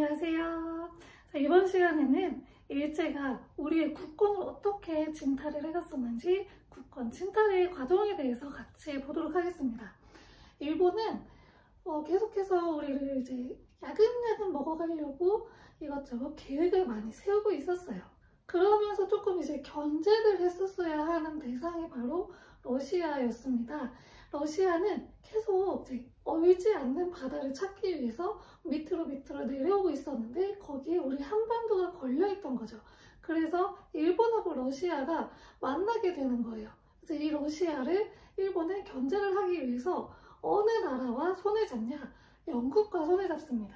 안녕하세요. 자, 이번 시간에는 일제가 우리의 국권을 어떻게 침탈을 해갔었는지 국권 침탈의 과정에 대해서 같이 보도록 하겠습니다. 일본은 계속해서 우리를 이제 야금야금 먹어가려고 이것저것 계획을 많이 세우고 있었어요. 그러면서 조금 이제 견제를 했었어야 하는 대상이 바로 러시아였습니다. 러시아는 계속 이제 얼지 않는 바다를 찾기 위해서 밑으로 내려오고 있었는데 거기에 우리 한반도가 걸려있던 거죠. 그래서 일본하고 러시아가 만나게 되는 거예요. 그래서 이 러시아를 일본은 견제를 하기 위해서 어느 나라와 손을 잡냐? 영국과 손을 잡습니다.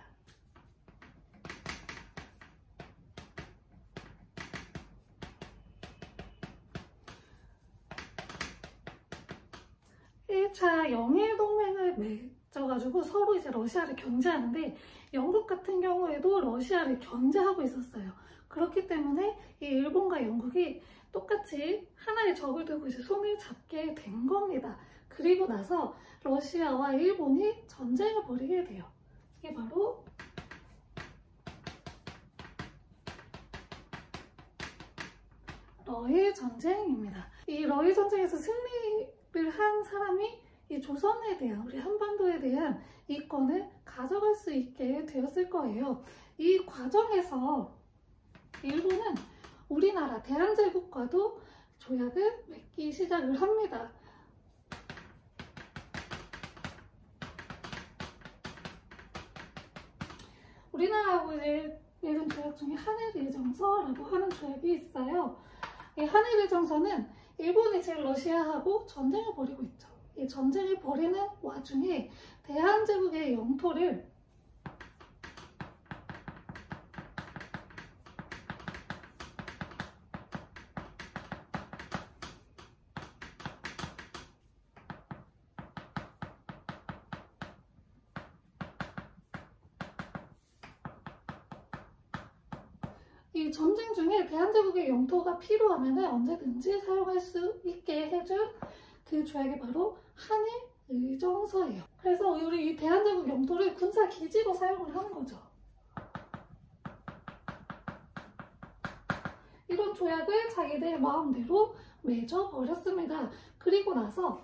1차 영일동맹을 맺어가지고 서로 이제 러시아를 견제하는데 영국 같은 경우에도 러시아를 견제하고 있었어요. 그렇기 때문에 이 일본과 영국이 똑같이 하나의 적을 두고 이제 손을 잡게 된 겁니다. 그리고 나서 러시아와 일본이 전쟁을 벌이게 돼요. 이게 바로 러일 전쟁입니다. 이 러일 전쟁에서 승리를 한 사람이 이 조선에 대한, 우리 한반도에 대한 이권을 가져갈 수 있게 되었을 거예요. 이 과정에서 일본은 우리나라 대한제국과도 조약을 맺기 시작을 합니다. 우리나라하고 이제 맺은 조약 중에 한일일정서라고 하는 조약이 있어요. 이 한일일정서는 일본이 지금 러시아하고 전쟁을 벌이고 있죠. 이 전쟁을 벌이는 와중에 대한제국의 영토를 이 전쟁 중에 대한제국의 영토가 필요하면 언제든지 사용할 수 있게 해준 그 조약이 바로 한일의정서예요. 그래서 우리 이 대한제국 영토를 군사기지로 사용을 하는 거죠. 이런 조약을 자기들 마음대로 맺어버렸습니다. 그리고 나서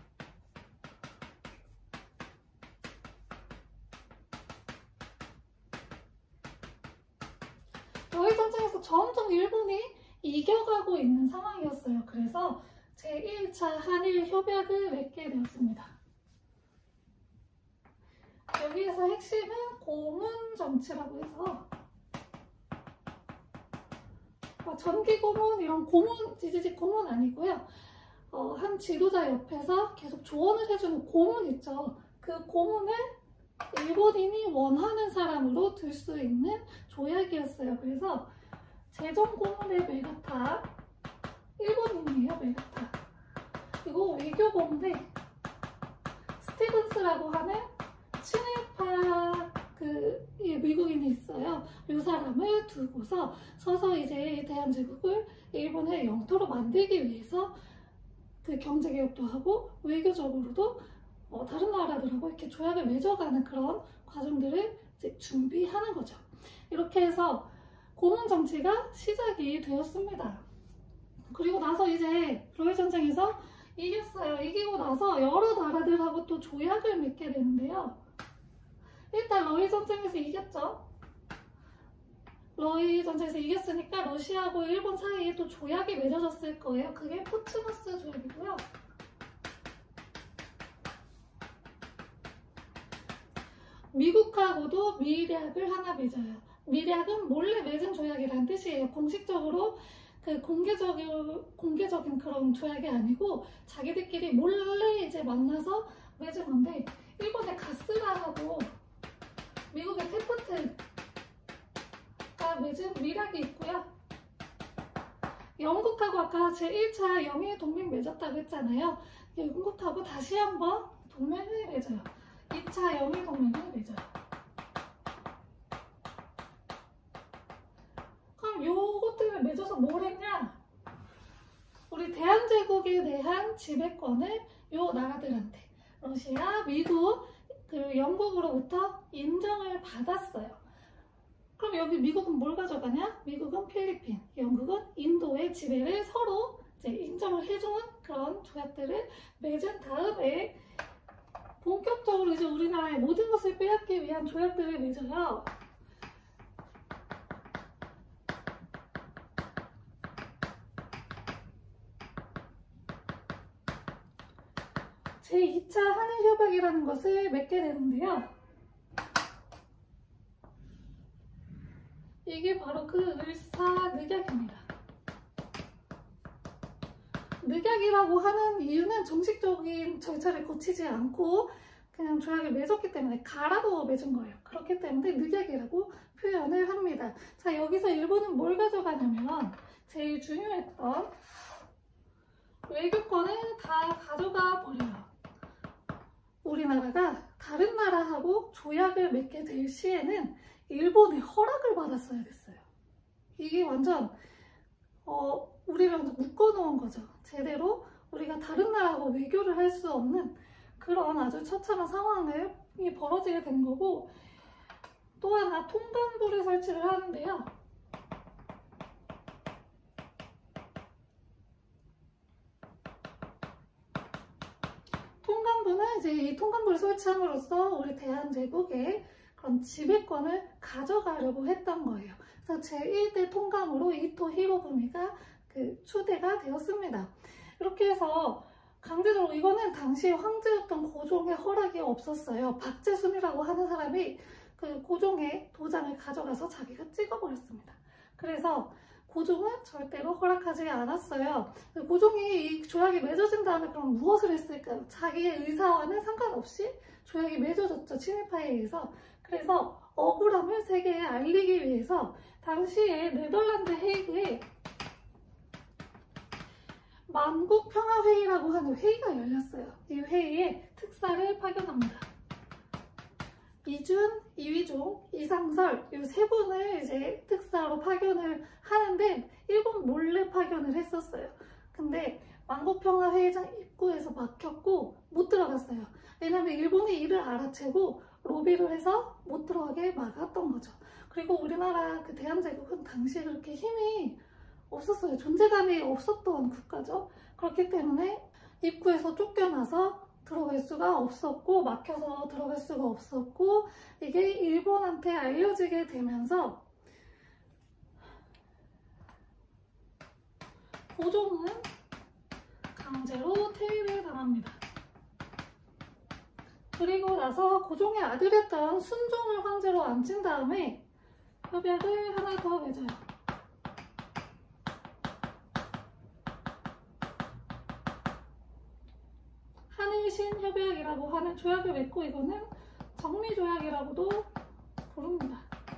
러일 전쟁에서 점점 일본이 이겨가고 있는 상황이었어요. 그래서 제1차 한일 협약을 맺게 되었습니다. 여기에서 핵심은 고문 정치라고 해서 전기 고문, 이런 고문, 지지직 고문 아니고요. 한 지도자 옆에서 계속 조언을 해주는 고문 있죠. 그 고문을 일본인이 원하는 사람으로 둘 수 있는 조약이었어요. 그래서 재정 고문의 메가타, 일본인이에요. 메가타. 그리고 외교 고문의 스티븐스라고 하는 친일파 미국인이 있어요. 이 사람을 두고서 서서 이제 대한제국을 일본의 영토로 만들기 위해서 그 경제개혁도 하고 외교적으로도 다른 나라들하고 이렇게 조약을 맺어가는 그런 과정들을 이제 준비하는 거죠. 이렇게 해서 고문 정치가 시작이 되었습니다. 그리고 나서 이제 러일 전쟁에서 이겼어요. 이기고 나서 여러 나라들하고 또 조약을 맺게 되는데요. 일단 러일 전쟁에서 이겼죠. 러일 전쟁에서 이겼으니까 러시아하고 일본 사이에 또 조약이 맺어졌을 거예요. 그게 포츠머스 조약이고요. 미국하고도 미략을 하나 맺어요. 미략은 몰래 맺은 조약이라는 뜻이에요. 공식적으로 공개적인 그런 조약이 아니고 자기들끼리 몰래 이제 만나서 맺은 건데, 일본의 가스라하고 미국의 테프트가 맺은 미략이 있고요. 영국하고 아까 제1차 영일 동맹 맺었다고 했잖아요. 영국하고 다시 한번 동맹을 맺어요. 2차 영일 동맹을 맺어요. 그럼 요것들을 맺어서 뭘 했냐? 우리 대한제국에 대한 지배권을 요 나라들한테, 러시아, 미국, 그리고 영국으로부터 인정을 받았어요. 그럼 여기 미국은 뭘 가져가냐? 미국은 필리핀, 영국은 인도의 지배를 서로 이제 인정을 해주는 그런 조약들을 맺은 다음에 본격적으로 이제 우리나라의 모든 것을 빼앗기 위한 조약들을 맺어요. 제2차 한일협약이라는 것을 맺게 되는데요. 이게 바로 그 을사늑약입니다. 늑약이라고 하는 이유는 정식적인 절차를 거치지 않고 그냥 조약을 맺었기 때문에 갈아도 맺은 거예요. 그렇기 때문에 늑약이라고 표현을 합니다. 자, 여기서 일본은 뭘 가져가냐면 제일 중요했던 외교권을 다 가져가 버려요. 우리나라가 다른 나라하고 조약을 맺게 될 시에는 일본의 허락을 받았어야 됐어요. 이게 완전 우리를 묶어놓은 거죠. 제대로 우리가 다른 나라하고 외교를 할 수 없는 그런 아주 처참한 상황이 벌어지게 된 거고, 또 하나 통관부를 설치를 하는데요. 통관부는 이제 이 통관부를 설치함으로써 우리 대한제국의 그런 지배권을 가져가려고 했던 거예요. 그래서 제1대 통감으로 이토 히로부미가 추대가 되었습니다. 이렇게 해서 강제적으로, 이거는 당시 황제였던 고종의 허락이 없었어요. 박재순이라고 하는 사람이 그 고종의 도장을 가져가서 자기가 찍어버렸습니다. 그래서 고종은 절대로 허락하지 않았어요. 고종이 이 조약이 맺어진 다음에 그럼 무엇을 했을까요? 자기의 의사와는 상관없이 조약이 맺어졌죠. 친일파에 의해서. 그래서 억울함을 세계에 알리기 위해서 당시에 네덜란드 헤이그에 만국평화회의라고 하는 회의가 열렸어요. 이 회의에 특사를 파견합니다. 이준, 이휘종, 이상설 이 세 분을 이제 특사로 파견을 하는데 일본 몰래 파견을 했었어요. 근데 만국평화회의장 입구에서 막혔고 못 들어갔어요. 왜냐면 일본이 이를 알아채고 로비를 해서 못 들어가게 막았던 거죠. 그리고 우리나라 그 대한제국은 당시에 그렇게 힘이 없었어요. 존재감이 없었던 국가죠. 그렇기 때문에 입구에서 쫓겨나서 들어갈 수가 없었고, 막혀서 들어갈 수가 없었고, 이게 일본한테 알려지게 되면서 고종은 강제로 퇴위를 당합니다. 그리고 나서 고종의 아들이었던 순종을 황제로 앉힌 다음에 협약을 하나 더 맺어요. 한일신협약이라고 하는 조약을 맺고, 이거는 정미조약이라고도 부릅니다.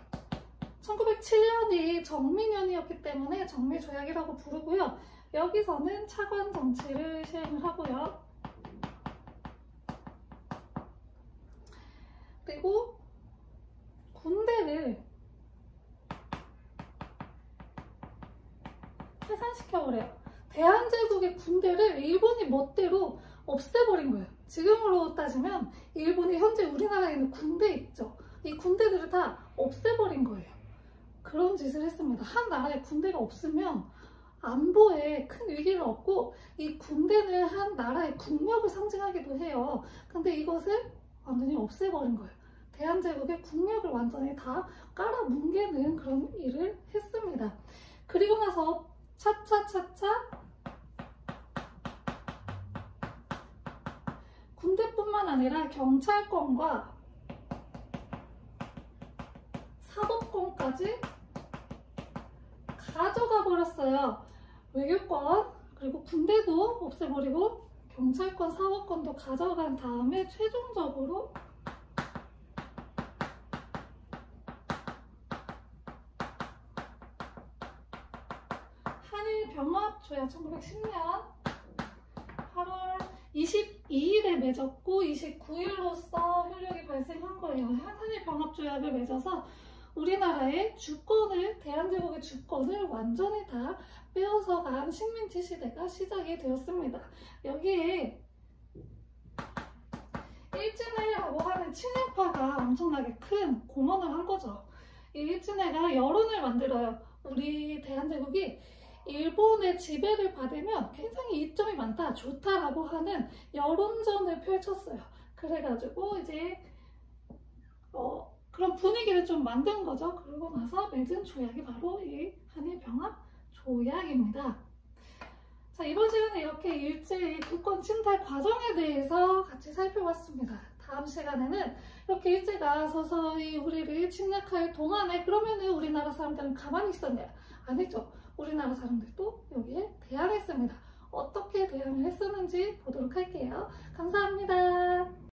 1907년이 정민년이었기 때문에 정미조약이라고 부르고요. 여기서는 차관 정치를 시행을 하고요. 그리고 군대를 해산시켜버려요. 대한제국의 군대를 일본이 멋대로 없애버린 거예요. 지금으로 따지면 일본이 현재 우리나라에 있는 군대 있죠. 이 군대들을 다 없애버린 거예요. 그런 짓을 했습니다. 한 나라에 군대가 없으면 안보에 큰 위기를 얻고, 이 군대는 한 나라의 국력을 상징하기도 해요. 근데 이것을 완전히 없애버린 거예요. 대한제국의 국력을 완전히 다 깔아뭉개는 그런 일을 했습니다. 그리고 나서 차차차차 군대뿐만 아니라 경찰권과 사법권까지 가져가 버렸어요. 외교권, 그리고 군대도 없애버리고 경찰권, 사법권도 가져간 다음에 최종적으로 한일병합조약 1910년 8월 22일에 맺었고 29일로서 효력이 발생한 거예요. 한일병합조약을 맺어서 우리나라의 주권을, 대한제국의 주권을 완전히 다 빼앗아간 식민지 시대가 시작이 되었습니다. 여기에 일진회라고 하는 친일파가 엄청나게 큰 공헌을 한 거죠. 이 일진회가 여론을 만들어요. 우리 대한제국이 일본의 지배를 받으면 굉장히 이점이 많다, 좋다라고 하는 여론전을 펼쳤어요. 그래가지고 이제 그런 분위기를 좀 만든 거죠. 그러고 나서 맺은 조약이 바로 이 한일병합 조약입니다. 자, 이번 시간에 이렇게 일제의 국권 침탈 과정에 대해서 같이 살펴봤습니다. 다음 시간에는 이렇게 일제가 서서히 우리를 침략할 동안에 그러면은 우리나라 사람들은 가만히 있었냐? 아니죠. 우리나라 사람들도 여기에 대항했습니다. 어떻게 대항을 했었는지 보도록 할게요. 감사합니다.